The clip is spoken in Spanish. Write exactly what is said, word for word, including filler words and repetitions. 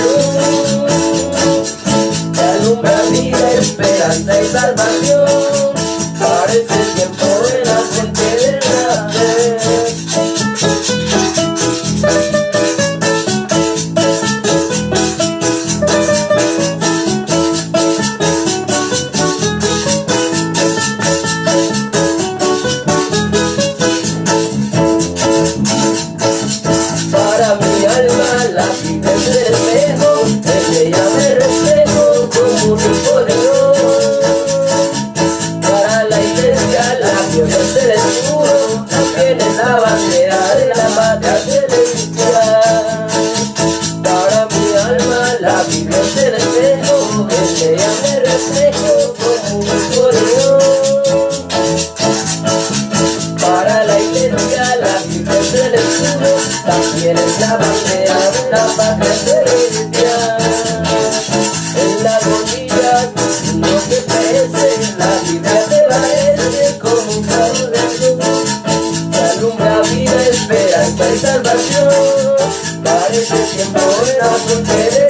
que alumbra vida, esperanza y salvación. Parece el tiempo de la gente de nacer. Para mi alma la vida es el espejo, en ella me reflejo como un hijo de Dios. Para la iglesia la Biblia es el escudo, también es la bandera de la patria celestial. Para mi alma la Biblia es el espejo, en ella me reflejo como un hijo de Dios. Para la iglesia la Biblia es el escudo, también es la bandera de la patria celestial. En la agonía lo que perece, la Biblia te parece como un claro de luz, que alumbra vida, esperanza y salvación. Parece tiempo en la frontera